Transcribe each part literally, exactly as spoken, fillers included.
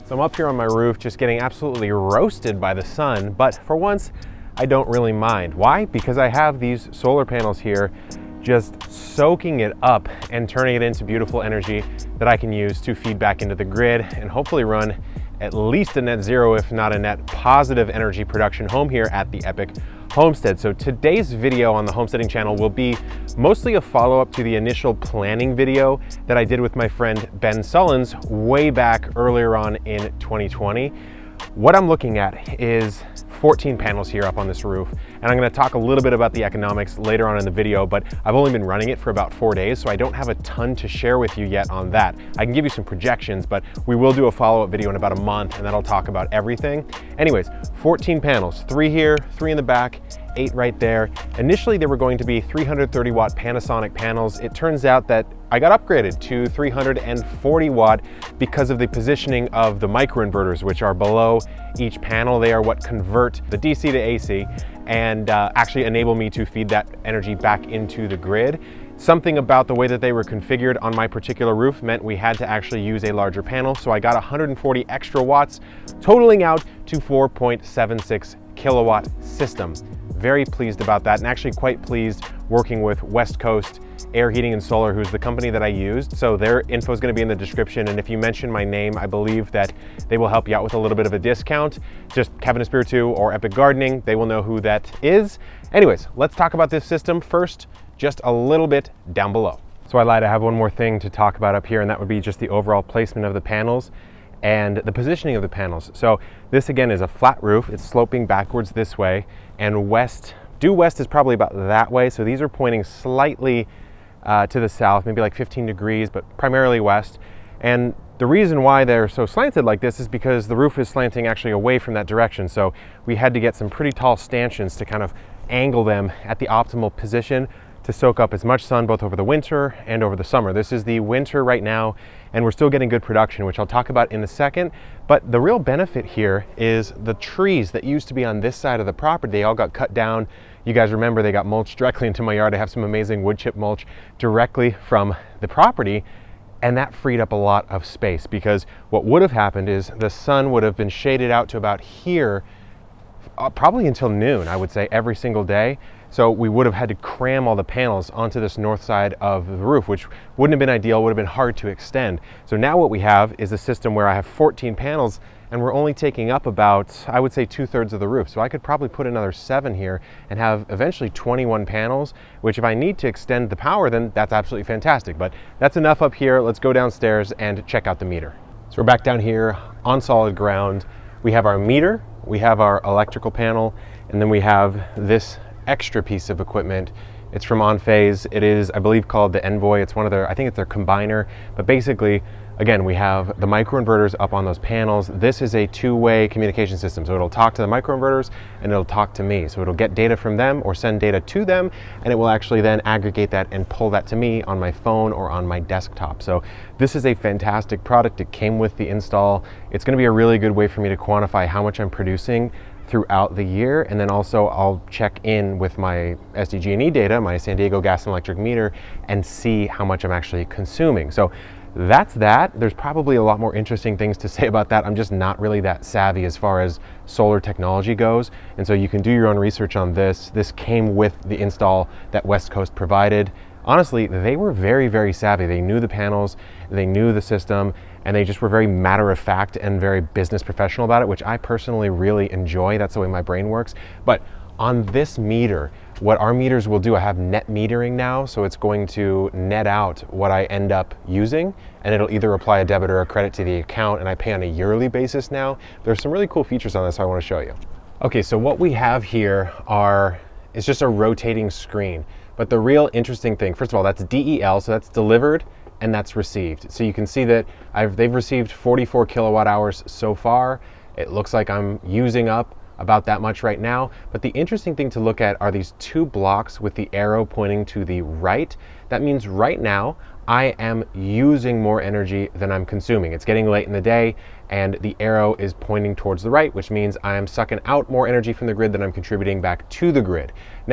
So I'm up here on my roof just getting absolutely roasted by the sun, but for once I don't really mind. Why? Because I have these solar panels here just soaking it up and turning it into beautiful energy that I can use to feed back into the grid and hopefully run at least a net zero, if not a net positive energy production home here at the Epic Homestead. So today's video on the Homesteading channel will be mostly a follow-up to the initial planning video that I did with my friend Ben Sullins way back earlier on in twenty twenty. What I'm looking at is fourteen panels here up on this roof, and I'm going to talk a little bit about the economics later on in the video, but I've only been running it for about four days, so I don't have a ton to share with you yet on that. I can give you some projections, but we will do a follow-up video in about a month, and that'll talk about everything. Anyways, fourteen panels, three here, three in the back, eight right there. Initially, they were going to be three hundred thirty watt Panasonic panels. It turns out that I got upgraded to three hundred forty watt because of the positioning of the microinverters, which are below each panel. They are what convert the D C to A C and uh, actually enable me to feed that energy back into the grid. Something about the way that they were configured on my particular roof meant we had to actually use a larger panel. So I got one hundred forty extra watts, totaling out to four point seven six kilowatt system. Very pleased about that, and actually quite pleased working with West Coast Air Heating and Solar, who's the company that I used. So their info is going to be in the description, and if you mention my name, I believe that they will help you out with a little bit of a discount. Just Kevin Espiritu or Epic Gardening, they will know who that is. Anyways, let's talk about this system first, just a little bit down below. So I lied, I have one more thing to talk about up here, and that would be just the overall placement of the panels and the positioning of the panels. So this again is a flat roof. It's sloping backwards this way, and west, due west is probably about that way. So these are pointing slightly uh, to the south, maybe like fifteen degrees, but primarily west. And the reason why they're so slanted like this is because the roof is slanting actually away from that direction. So we had to get some pretty tall stanchions to kind of angle them at the optimal position to soak up as much sun both over the winter and over the summer. This is the winter right now, and we're still getting good production, which I'll talk about in a second. But the real benefit here is the trees that used to be on this side of the property, they all got cut down. You guys remember they got mulched directly into my yard. I have some amazing wood chip mulch directly from the property, and that freed up a lot of space, because what would have happened is the sun would have been shaded out to about here, uh, probably until noon, I would say, every single day. So we would have had to cram all the panels onto this north side of the roof, which wouldn't have been ideal, would have been hard to extend. So now what we have is a system where I have fourteen panels, and we're only taking up about, I would say, two thirds of the roof. So I could probably put another seven here and have eventually twenty-one panels, which if I need to extend the power, then that's absolutely fantastic. But that's enough up here. Let's go downstairs and check out the meter. So we're back down here on solid ground. We have our meter, we have our electrical panel, and then we have this extra piece of equipment. It's from Enphase. It is, I believe, called the Envoy. It's one of their, I think it's their combiner, but basically, again, we have the microinverters up on those panels. This is a two-way communication system. So it'll talk to the microinverters and it'll talk to me. So it'll get data from them or send data to them, and it will actually then aggregate that and pull that to me on my phone or on my desktop. So this is a fantastic product. It came with the install. It's going to be a really good way for me to quantify how much I'm producing throughout the year, and then also I'll check in with my S D G and E data, my San Diego gas and electric meter, and see how much I'm actually consuming. So that's that. There's probably a lot more interesting things to say about that. I'm just not really that savvy as far as solar technology goes, and so you can do your own research on this. This came with the install that West Coast provided. Honestly, they were very, very savvy. They knew the panels, they knew the system, and they just were very matter of fact and very business professional about it, which I personally really enjoy. That's the way my brain works. But on this meter, what our meters will do, I have net metering now, so it's going to net out what I end up using, and it'll either apply a debit or a credit to the account, and I pay on a yearly basis now. There's some really cool features on this I want to show you. Okay, so what we have here are, it's just a rotating screen. But the real interesting thing, first of all, that's D E L, so that's delivered and that's received. So you can see that I've, they've received forty-four kilowatt hours so far. It looks like I'm using up about that much right now. But the interesting thing to look at are these two blocks with the arrow pointing to the right. That means right now I am using more energy than I'm consuming. It's getting late in the day and the arrow is pointing towards the right, which means I am sucking out more energy from the grid than I'm contributing back to the grid. Now,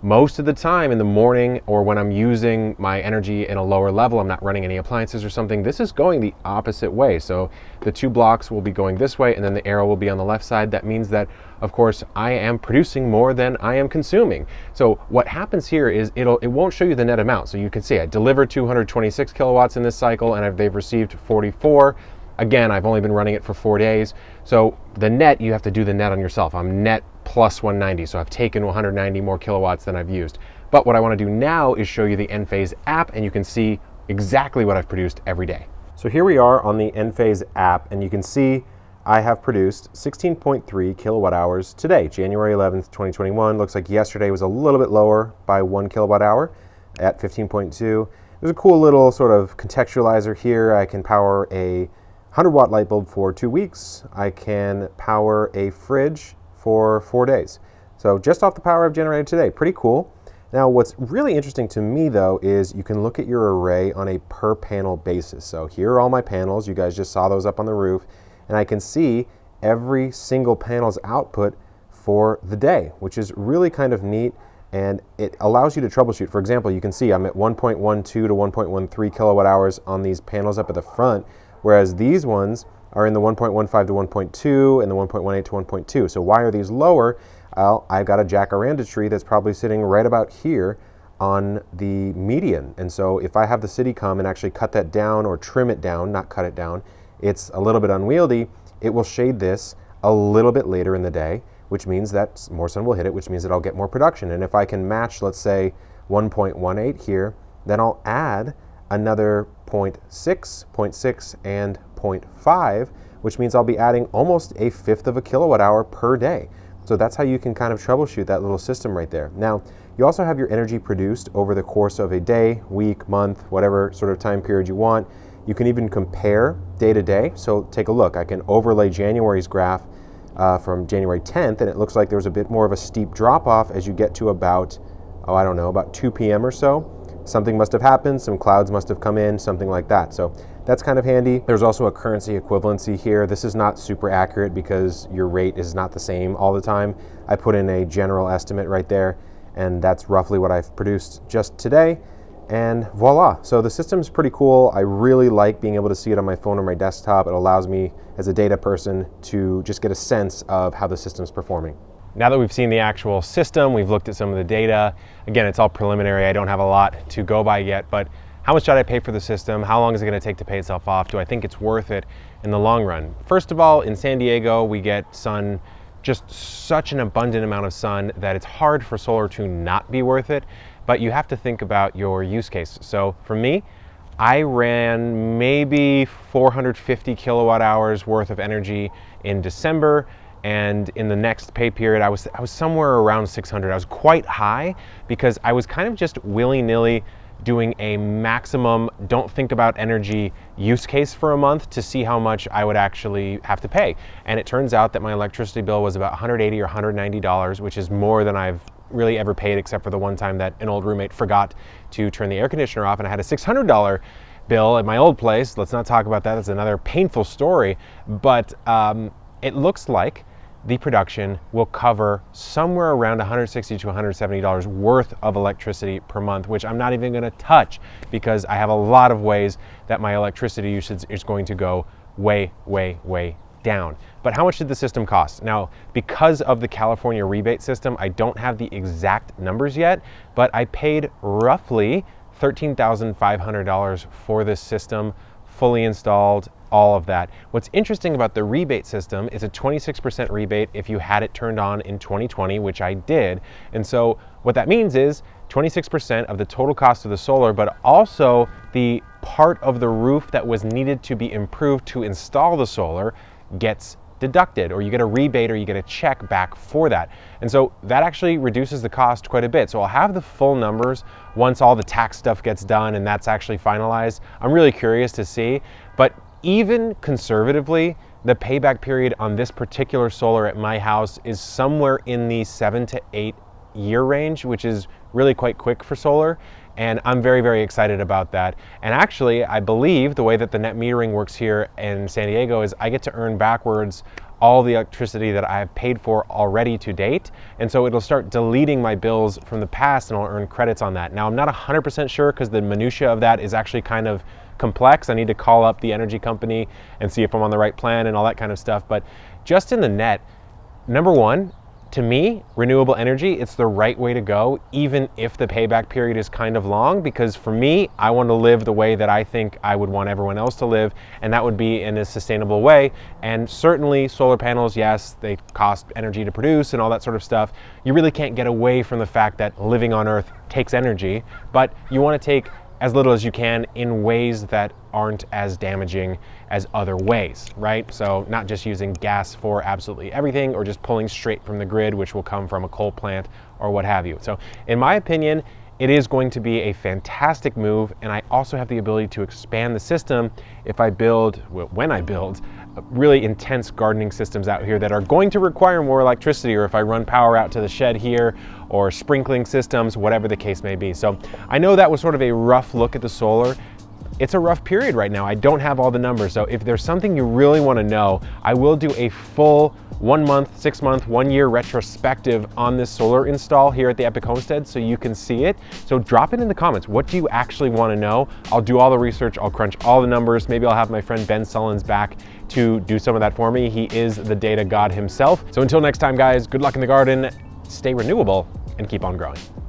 most of the time in the morning or when I'm using my energy in a lower level, I'm not running any appliances or something, this is going the opposite way. So the two blocks will be going this way and then the arrow will be on the left side. That means that, of course, I am producing more than I am consuming. So what happens here is it'll, it won't show you the net amount. So you can see I delivered two hundred twenty-six kilowatts in this cycle and I've, they've received forty-four. Again, I've only been running it for four days. So the net, you have to do the net on yourself. I'm net plus one ninety. So I've taken one hundred ninety more kilowatts than I've used. But what I want to do now is show you the Enphase app and you can see exactly what I've produced every day. So here we are on the Enphase app and you can see I have produced sixteen point three kilowatt hours today, January eleventh, twenty twenty-one. Looks like yesterday was a little bit lower by one kilowatt hour at fifteen point two. There's a cool little sort of contextualizer here. I can power a one hundred watt light bulb for two weeks. I can power a fridge for four days. So just off the power I've generated today, pretty cool. Now what's really interesting to me though is you can look at your array on a per panel basis. So here are all my panels. You guys just saw those up on the roof and I can see every single panel's output for the day, which is really kind of neat and it allows you to troubleshoot. For example, you can see I'm at one point one two to one point one three kilowatt hours on these panels up at the front, whereas these ones are in the one point one five to one point two and the one point one eight to one point two. So why are these lower? Well, I've got a jacaranda tree that's probably sitting right about here on the median. And so if I have the city come and actually cut that down or trim it down, not cut it down, it's a little bit unwieldy, it will shade this a little bit later in the day, which means that more sun will hit it, which means that I'll get more production. And if I can match, let's say, one point one eight here, then I'll add another zero point six, zero point six, and zero point five, which means I'll be adding almost a fifth of a kilowatt hour per day. So that's how you can kind of troubleshoot that little system right there. Now, you also have your energy produced over the course of a day, week, month, whatever sort of time period you want. You can even compare day to day. So take a look. I can overlay January's graph uh, from January tenth, and it looks like there's a bit more of a steep drop off as you get to about, oh, I don't know, about two P M or so. Something must have happened, some clouds must have come in, something like that. So that's kind of handy. There's also a currency equivalency here. This is not super accurate because your rate is not the same all the time. I put in a general estimate right there, and that's roughly what I've produced just today. And voila. So the system's pretty cool. I really like being able to see it on my phone or my desktop. It allows me as a data person to just get a sense of how the system's performing. Now that we've seen the actual system, we've looked at some of the data. Again, it's all preliminary. I don't have a lot to go by yet, but how much should I pay for the system? How long is it going to take to pay itself off? Do I think it's worth it in the long run? First of all, in San Diego, we get sun, just such an abundant amount of sun that it's hard for solar to not be worth it, but you have to think about your use case. So for me, I ran maybe four hundred fifty kilowatt hours worth of energy in December. And in the next pay period, I was, I was somewhere around six hundred. I was quite high because I was kind of just willy-nilly doing a maximum don't think about energy use case for a month to see how much I would actually have to pay. And it turns out that my electricity bill was about one hundred eighty or one hundred ninety dollars, which is more than I've really ever paid, except for the one time that an old roommate forgot to turn the air conditioner off and I had a six hundred dollar bill at my old place. Let's not talk about that. That's another painful story. But um, it looks like the production will cover somewhere around one hundred sixty to one hundred seventy dollars worth of electricity per month, which I'm not even going to touch because I have a lot of ways that my electricity usage is going to go way, way, way down. But how much did the system cost? Now, because of the California rebate system, I don't have the exact numbers yet, but I paid roughly thirteen thousand five hundred dollars for this system, fully installed, all of that. What's interesting about the rebate system is a twenty-six percent rebate if you had it turned on in twenty twenty, which I did. And so what that means is twenty-six percent of the total cost of the solar, but also the part of the roof that was needed to be improved to install the solar gets deducted, or you get a rebate or you get a check back for that. And so that actually reduces the cost quite a bit. So I'll have the full numbers once all the tax stuff gets done and that's actually finalized. I'm really curious to see, but even conservatively, the payback period on this particular solar at my house is somewhere in the seven to eight year range, which is really quite quick for solar. And I'm very, very excited about that. And actually, I believe the way that the net metering works here in San Diego is I get to earn backwards all the electricity that I have paid for already to date. And so it'll start deleting my bills from the past and I'll earn credits on that. Now I'm not one hundred percent sure because the minutia of that is actually kind of complex. I need to call up the energy company and see if I'm on the right plan and all that kind of stuff. But just in the net, number one, to me, renewable energy, it's the right way to go, even if the payback period is kind of long, because for me, I want to live the way that I think I would want everyone else to live, and that would be in a sustainable way. And certainly solar panels, yes, they cost energy to produce and all that sort of stuff. You really can't get away from the fact that living on Earth takes energy, but you want to take as little as you can in ways that aren't as damaging as other ways, right? So not just using gas for absolutely everything or just pulling straight from the grid, which will come from a coal plant or what have you. So in my opinion, it is going to be a fantastic move, and I also have the ability to expand the system if I build, when I build, really intense gardening systems out here that are going to require more electricity, or if I run power out to the shed here, or sprinkling systems, whatever the case may be. So I know that was sort of a rough look at the solar. It's a rough period right now. I don't have all the numbers. So if there's something you really want to know, I will do a full one month, six month, one year retrospective on this solar install here at the Epic Homestead so you can see it. So drop it in the comments. What do you actually want to know? I'll do all the research. I'll crunch all the numbers. Maybe I'll have my friend Ben Sullins back to do some of that for me. He is the data god himself. So until next time, guys, good luck in the garden, stay renewable, and keep on growing.